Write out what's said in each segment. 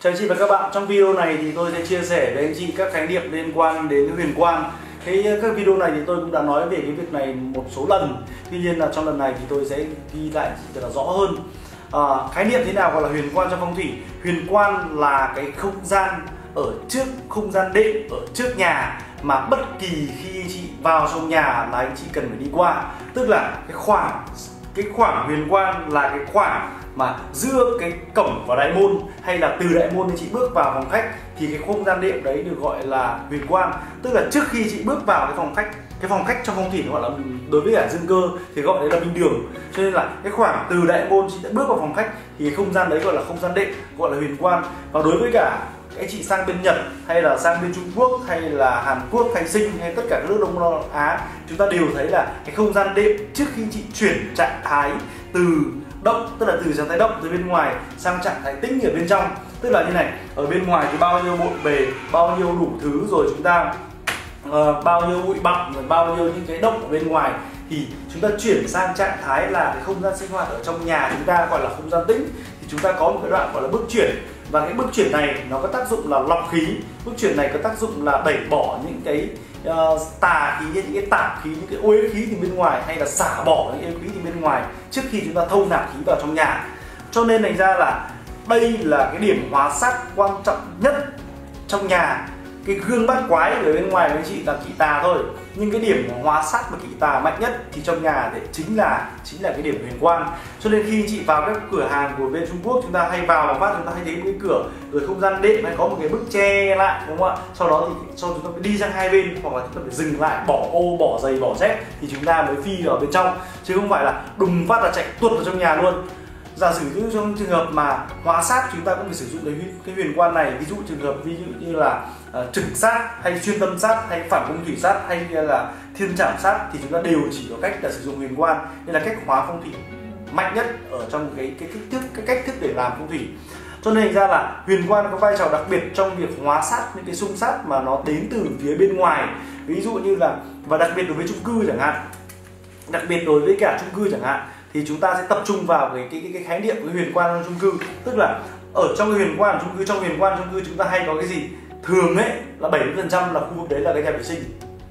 Chào anh chị và các bạn, trong video này thì tôi sẽ chia sẻ với anh chị các khái niệm liên quan đến huyền quang. Các video này thì tôi cũng đã nói về cái việc này một số lần. Tuy nhiên là trong lần này thì tôi sẽ ghi lại thật là rõ hơn. Khái niệm thế nào gọi là huyền quang trong phong thủy? Huyền quang là cái không gian ở trước, không gian đệm ở trước nhà mà bất kỳ khi anh chị vào trong nhà là anh chị cần phải đi qua. Tức là cái khoảng huyền quang là cái khoảng mà giữa cái cổng và đại môn, hay là từ đại môn thì chị bước vào phòng khách thì cái không gian đệm đấy được gọi là huyền quang. Tức là trước khi chị bước vào cái phòng khách trong phong thủy gọi là, đối với cả dương cơ thì gọi đấy là minh đường. Cho nên là cái khoảng từ đại môn chị đã bước vào phòng khách thì cái không gian đấy gọi là không gian đệm, gọi là huyền quang. Và đối với cả anh chị sang bên Nhật hay là sang bên Trung Quốc hay là Hàn Quốc hay Sinh hay tất cả các nước Đông Nam Á, chúng ta đều thấy là cái không gian đệm trước khi chị chuyển trạng thái từ động, tức là từ trạng thái động từ bên ngoài sang trạng thái tĩnh ở bên trong. Tức là như này, ở bên ngoài thì bao nhiêu bộn bề, bao nhiêu đủ thứ rồi chúng ta bao nhiêu bụi bặm, rồi bao nhiêu những cái động ở bên ngoài, thì chúng ta chuyển sang trạng thái là cái không gian sinh hoạt ở trong nhà chúng ta gọi là không gian tĩnh. Thì chúng ta có một cái đoạn gọi là bước chuyển, và cái bước chuyển này nó có tác dụng là lọc khí. Bước chuyển này có tác dụng là đẩy bỏ những cái tà khí, những cái tạp khí, những cái uế khí từ bên ngoài, hay là xả bỏ những uế khí từ bên ngoài trước khi chúng ta thâu nạp khí vào trong nhà. Cho nên thành ra là đây là cái điểm hóa sát quan trọng nhất trong nhà. Cái gương bát quái ở bên ngoài với chị là kỵ tà thôi, nhưng cái điểm hóa sát và kỵ tà mạnh nhất thì trong nhà thì chính là cái điểm huyền quang. Cho nên khi chị vào các cửa hàng của bên Trung Quốc, chúng ta hay vào một phát chúng ta hay thấy một cái cửa rồi không gian đệm hay có một cái bức che lại, đúng không ạ? Sau đó thì chúng ta phải đi sang hai bên, hoặc là chúng ta phải dừng lại, bỏ ô, bỏ giày, bỏ dép thì chúng ta mới phi vào bên trong, chứ không phải là đùng phát là chạy tuột vào trong nhà luôn. Giả sử như trong trường hợp mà hóa sát, chúng ta cũng phải sử dụng cái huyền quang này. Ví dụ trường hợp như là trừng sát hay xuyên tâm sát hay phản công thủy sát hay là thiên trảm sát thì chúng ta đều chỉ có cách là sử dụng huyền quang. Đây là cách hóa phong thủy mạnh nhất ở trong cái cách thức để làm phong thủy. Cho nên ra là huyền quang có vai trò đặc biệt trong việc hóa sát những cái xung sát mà nó đến từ phía bên ngoài. Ví dụ như là, và đặc biệt đối với chung cư chẳng hạn, đặc biệt đối với cả chung cư chẳng hạn, thì chúng ta sẽ tập trung vào cái khái niệm của huyền quang trong chung cư. Tức là ở trong cái huyền quang chung cư, trong huyền quang chung cư chúng ta hay có cái gì? Thường ấy là 70% là khu vực đấy là cái nhà vệ sinh,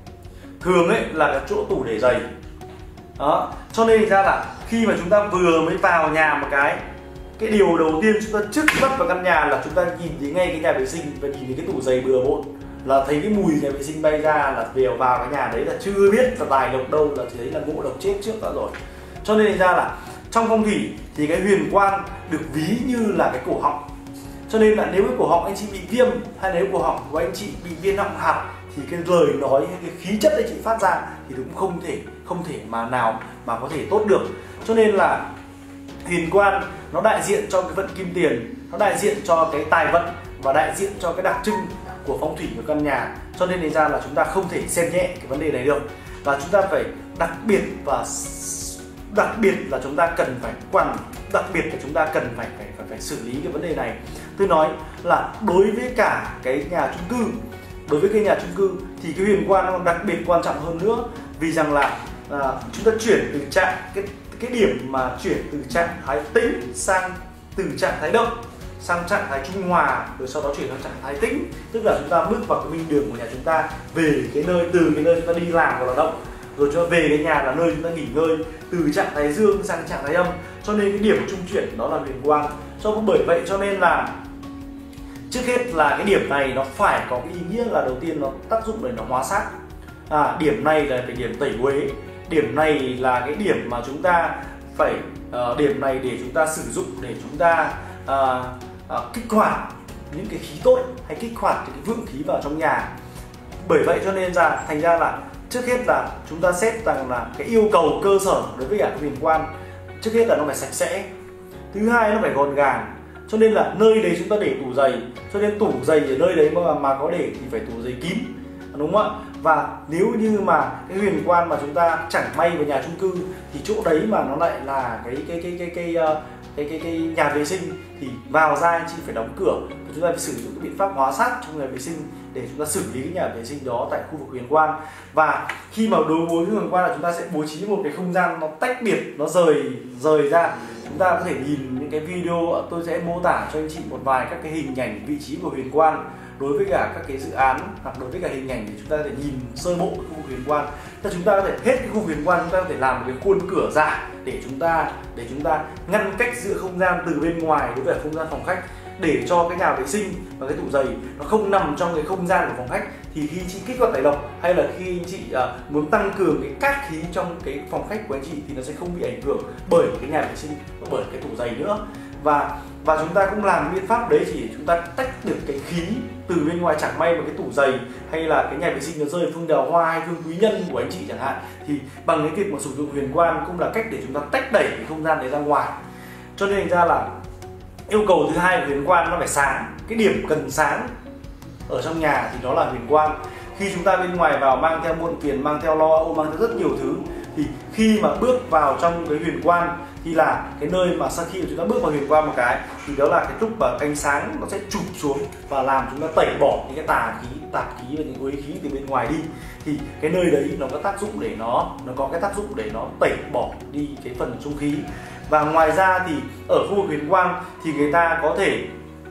thường ấy là cái chỗ tủ để giày đó. Cho nên ra là khi mà chúng ta vừa mới vào nhà một cái điều đầu tiên chúng ta trước khi bắt vào căn nhà là chúng ta nhìn thấy ngay cái nhà vệ sinh và nhìn thấy cái tủ giày bừa bộn, là thấy cái mùi nhà vệ sinh bay ra, là vào cái nhà đấy là chưa biết là tài lộc đâu, là chỉ thấy là ngộ độc chết trước đã rồi. Cho nên ra là trong phong thủy thì cái huyền quang được ví như là cái cổ họng. Cho nên là nếu cái cổ họng anh chị bị viêm, hay nếu cổ họng của anh chị bị viêm họng hạt, thì cái lời nói hay cái khí chất anh chị phát ra thì cũng không thể mà nào mà có thể tốt được. Cho nên là huyền quang nó đại diện cho cái vận kim tiền, nó đại diện cho cái tài vận và đại diện cho cái đặc trưng của phong thủy của căn nhà. Cho nên ra là chúng ta không thể xem nhẹ cái vấn đề này được, và chúng ta phải đặc biệt là chúng ta cần phải phải xử lý cái vấn đề này. Tôi nói là đối với cả cái nhà chung cư, thì cái huyền quang nó đặc biệt quan trọng hơn nữa, vì rằng là chúng ta chuyển từ cái điểm mà chuyển từ trạng thái tĩnh từ trạng thái động sang trạng thái trung hòa, rồi sau đó chuyển sang trạng thái tĩnh, tức là chúng ta bước vào cái minh đường của nhà chúng ta, về cái nơi, từ cái nơi chúng ta đi làm hoặc là động, rồi cho về cái nhà là nơi chúng ta nghỉ ngơi, từ trạng thái dương sang trạng thái âm. Cho nên cái điểm trung chuyển đó là huyền quang. Bởi vậy cho nên là trước hết là cái điểm này nó phải có cái ý nghĩa là đầu tiên nó tác dụng để nó hóa sát. Điểm này là cái điểm tẩy uế, điểm này là cái điểm mà chúng ta phải điểm này để chúng ta sử dụng để chúng ta kích hoạt những cái khí tốt, hay kích hoạt những cái vượng khí vào trong nhà. Bởi vậy cho nên thành ra là trước hết là chúng ta xét rằng là cái yêu cầu cơ sở đối với cả cái huyền quang, trước hết là nó phải sạch sẽ, thứ hai nó phải gọn gàng. Cho nên là nơi đấy chúng ta để tủ giày, cho nên tủ giày ở nơi đấy mà có để thì phải tủ giày kín, đúng không ạ? Và nếu như mà cái huyền quang mà chúng ta chẳng may vào nhà chung cư thì chỗ đấy mà nó lại là cái nhà vệ sinh, thì vào ra anh chị phải đóng cửa, và chúng ta phải sử dụng cái biện pháp hóa sát trong nhà vệ sinh để chúng ta xử lý cái nhà vệ sinh đó tại khu vực huyền quan. Và khi mà đối với huyền quan là chúng ta sẽ bố trí một cái không gian nó tách biệt, nó rời ra. Chúng ta có thể nhìn những cái video tôi sẽ mô tả cho anh chị một vài các cái hình ảnh vị trí của huyền quan đối với cả các cái dự án, hoặc đối với cả hình ảnh để chúng ta có thể nhìn sơ bộ khu vực huyền quan. Chúng ta có thể hết cái khu huyền quan, chúng ta có thể làm một cái khuôn cửa giả để chúng ta ngăn cách giữa không gian từ bên ngoài đối với không gian phòng khách, để cho cái nhà vệ sinh và cái tủ giày nó không nằm trong cái không gian của phòng khách. Thì khi chị kích hoạt tẩy độc hay là khi anh chị muốn tăng cường cái cát khí trong cái phòng khách của anh chị thì nó sẽ không bị ảnh hưởng bởi cái nhà vệ sinh và bởi cái tủ giày nữa. Và chúng ta cũng làm biện pháp đấy chỉ để chúng ta tách được cái khí từ bên ngoài. Chẳng may mà cái tủ giày hay là cái nhà vệ sinh nó rơi phương đào hoa hay phương quý nhân của anh chị chẳng hạn, thì bằng cái việc mà sử dụng huyền quan cũng là cách để chúng ta tách đẩy cái không gian đấy ra ngoài. Cho nên ra là yêu cầu thứ hai của huyền quan nó phải sáng. Cái điểm cần sáng ở trong nhà thì nó là huyền quan. Khi chúng ta bên ngoài vào mang theo muộn phiền, mang theo lo âu, mang theo rất nhiều thứ, thì khi mà bước vào trong cái huyền quan thì là cái nơi mà sau khi chúng ta bước vào huyền quan một cái thì đó là cái lúc mà ánh sáng nó sẽ chụp xuống và làm chúng ta tẩy bỏ những cái tạp khí và những uế khí từ bên ngoài đi. Thì cái nơi đấy nó có tác dụng để nó có cái tác dụng để nó tẩy bỏ đi cái phần trung khí. Và ngoài ra thì ở khu vực huyền quan thì người ta có thể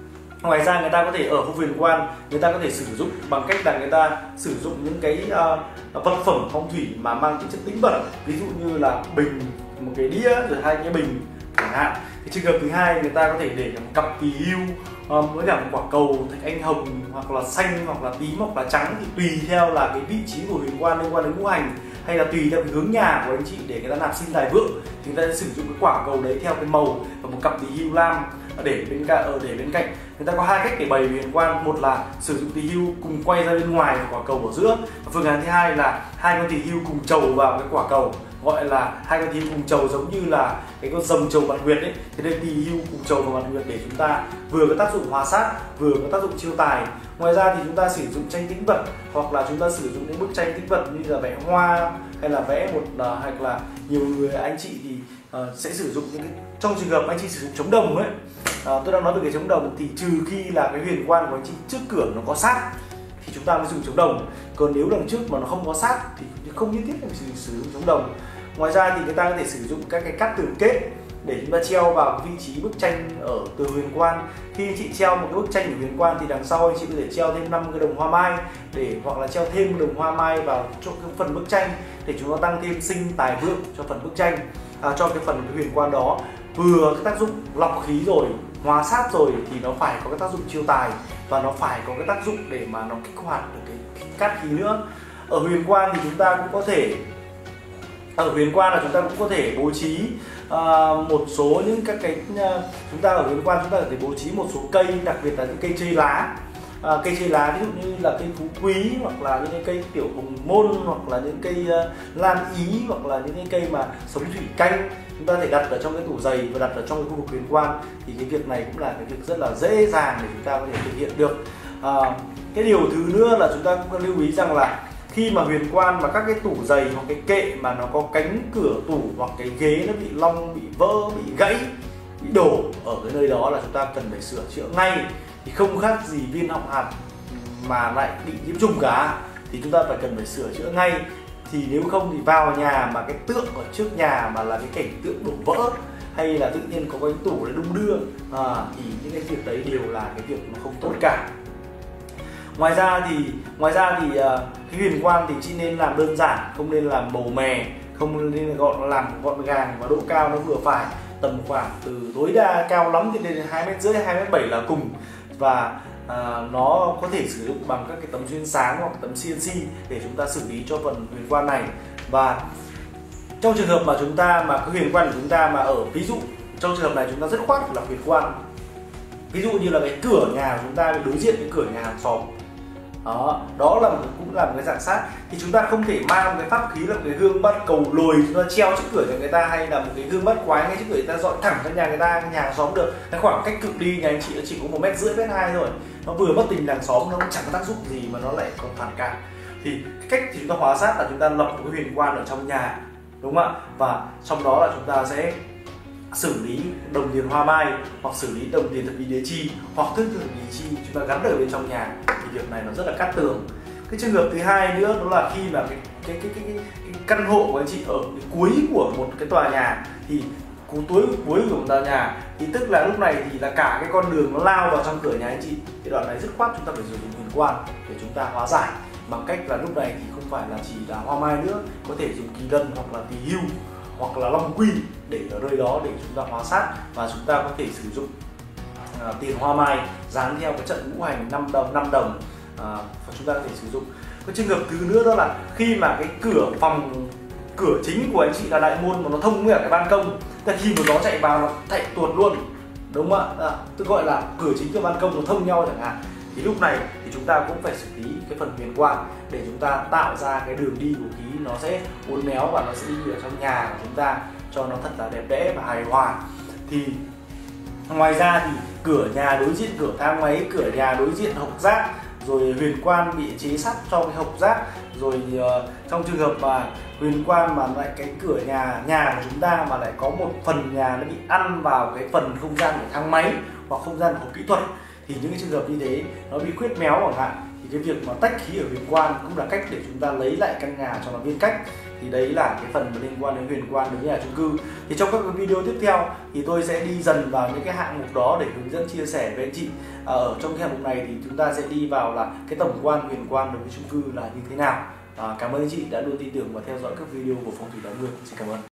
ở khu huyền quan người ta có thể sử dụng bằng cách là người ta sử dụng những cái vật phẩm phong thủy mà mang tính chất tĩnh bẩn, ví dụ như là bình, một cái đĩa, rồi hai cái bình chẳng hạn. Cái trường hợp thứ hai, người ta có thể để một cặp tỳ hưu với cả một quả cầu thạch anh hồng, hoặc là xanh, hoặc là tím, hoặc là trắng, thì tùy theo là cái vị trí của huyền quan liên quan đến ngũ hành, hay là tùy theo cái hướng nhà của anh chị để người ta nạp sinh tài vượng, thì người ta sẽ sử dụng cái quả cầu đấy theo cái màu và một cặp tỳ hưu lam để bên cạnh. Người ta có hai cách để bày huyền quan, một là sử dụng tỳ hưu cùng quay ra bên ngoài và quả cầu ở giữa, và phương án thứ hai là hai con tỳ hưu cùng chầu vào cái quả cầu, gọi là hai con tỳ hưu cùng chầu, giống như là cái con rồng chầu mặt nguyệt ấy. Thế nên tỳ hưu cùng chầu vào mặt nguyệt để chúng ta vừa có tác dụng hóa sát, vừa có tác dụng chiêu tài. Ngoài ra thì chúng ta sử dụng tranh tĩnh vật, hoặc là chúng ta sử dụng những bức tranh tĩnh vật như là vẽ hoa, hay là vẽ hoặc là nhiều người anh chị thì sẽ sử dụng những cái, trong trường hợp anh chị sử dụng chống đồng ấy, tôi đang nói về cái chống đồng, thì trừ khi là cái huyền quan của anh chị trước cửa nó có sát thì chúng ta mới dùng chống đồng, còn nếu đằng trước mà nó không có sát thì không nhất thiết phải sử dụng chống đồng. Ngoài ra thì người ta có thể sử dụng các cái cát tường kết để chúng ta treo vào cái vị trí bức tranh ở từ huyền quan. Khi anh chị treo một cái bức tranh ở huyền quan thì đằng sau anh chị có thể treo thêm 5 cái đồng hoa mai, hoặc là treo thêm một đồng hoa mai vào cho cái phần bức tranh để chúng ta tăng thêm sinh tài vượng cho phần bức tranh, cho cái phần huyền quan đó. Vừa cái tác dụng lọc khí rồi, hóa sát rồi, thì nó phải có cái tác dụng chiêu tài, và nó phải có cái tác dụng để mà nó kích hoạt được cái cát khí nữa. Ở huyền quan thì chúng ta cũng có thể bố trí một số những các cái chúng ta ở huyền quan chúng ta có thể bố trí một số cây, đặc biệt là những cây chơi lá. Cây chơi lá ví dụ như là cây phú quý, hoặc là những cái cây tiểu hồng môn, hoặc là những cây lan ý, hoặc là những cái cây mà sống thủy canh, chúng ta có thể đặt ở trong cái tủ giày và đặt ở trong cái khu vực huyền quan. Thì cái việc này cũng là cái việc rất là dễ dàng để chúng ta có thể thực hiện được. Cái điều thứ nữa là chúng ta cũng lưu ý rằng là khi mà huyền quan mà các cái tủ giày hoặc cái kệ mà nó có cánh cửa tủ hoặc cái ghế nó bị long, bị vỡ, bị gãy, bị đổ ở cái nơi đó, là chúng ta cần phải sửa chữa ngay. Thì không khác gì viên họng hạt mà lại bị nhiễm trùng cả, thì chúng ta cần phải sửa chữa ngay. Thì nếu không thì vào nhà mà cái tượng ở trước nhà mà là cái cảnh tượng đổ vỡ, hay là tự nhiên có cái tủ để đung đưa, thì những cái việc đấy đều là cái việc nó không tốt cả. Ngoài ra thì cái huyền quan thì chỉ nên làm đơn giản, không nên làm màu mè, không nên làm gọn gàng, và độ cao nó vừa phải, tầm khoảng từ tối đa cao lắm thì lên 2,5 m, 2,7 m là cùng. Và nó có thể sử dụng bằng các cái tấm xuyên sáng hoặc tấm CNC để chúng ta xử lý cho phần huyền quan này. Và trong trường hợp mà cái huyền quan của chúng ta mà ở, ví dụ trong trường hợp này chúng ta rất khoát là huyền quan, ví dụ như là cái cửa nhà của chúng ta đối diện với cửa nhà hàng xóm, đó là cũng là một cái dạng sát, thì chúng ta không thể mang một cái pháp khí là một cái gương bắt cầu lồi chúng ta treo trước cửa cho người ta, hay là một cái gương bắt quái ngay trước cửa người ta dọn thẳng sang nhà người ta, nhà hàng xóm được. Cái khoảng cách cự ly nhà anh chị nó chỉ có 1,5 m, 1,2 m thôi, nó vừa mất tình làng xóm, nó cũng chẳng có tác dụng gì mà nó lại còn phản cảm. Thì cái cách thì chúng ta hóa sát là chúng ta lập một cái huyền quan ở trong nhà, đúng không ạ? Và trong đó là chúng ta sẽ xử lý đồng tiền hoa mai, hoặc xử lý đồng tiền thật bị đế chi, hoặc thức thật bị chi chúng ta gắn ở bên trong nhà, thì việc này nó rất là cát tường. Cái trường hợp thứ hai nữa đó là khi mà cái căn hộ của anh chị ở cái cuối của một cái tòa nhà, thì cuối của một tòa nhà thì tức là lúc này thì là cả cái con đường nó lao vào trong cửa nhà anh chị. Cái đoạn này dứt khoát chúng ta phải sử dụng huyền quan để chúng ta hóa giải, bằng cách là lúc này thì không phải là chỉ là hoa mai nữa, có thể dùng kỳ lân hoặc là tỳ hưu hoặc là long quy để ở nơi đó để chúng ta hóa sát, và chúng ta có thể sử dụng tiền hoa mai dán theo cái trận ngũ hành 5 đồng và chúng ta có thể sử dụng. Cái trường hợp thứ nữa đó là khi mà cái cửa chính của anh chị là đại môn mà nó thông với cái ban công, thì khi mà gió chạy vào nó chạy tuột luôn, đúng không ạ? Tôi gọi là cửa chính và ban công nó thông nhau chẳng hạn, thì lúc này thì chúng ta cũng phải xử lý cái phần huyền quan để chúng ta tạo ra cái đường đi của khí nó sẽ uốn éo và nó sẽ đi ở trong nhà của chúng ta cho nó thật là đẹp đẽ và hài hòa. Thì ngoài ra thì cửa nhà đối diện cửa thang máy, cửa nhà đối diện hộc giác, rồi huyền quan bị chế sắt trong cái hộc giác, rồi trong trường hợp mà huyền quan mà lại cái cửa nhà của chúng ta mà lại có một phần nhà nó bị ăn vào cái phần không gian của thang máy hoặc không gian của kỹ thuật, thì những cái trường hợp như thế nó bị khuyết méo chẳng hạn, thì cái việc mà tách khí ở huyền quan cũng là cách để chúng ta lấy lại căn nhà cho nó viên cách. Thì đấy là cái phần liên quan đến huyền quan đối với nhà chung cư. Thì trong các video tiếp theo thì tôi sẽ đi dần vào những cái hạng mục đó để hướng dẫn chia sẻ với anh chị. Ở trong cái hạng mục này thì chúng ta sẽ đi vào là cái tổng quan huyền quan đối với chung cư là như thế nào. Cảm ơn anh chị đã luôn tin tưởng và theo dõi các video của Phong thủy Đảo Ngược. Xin cảm ơn.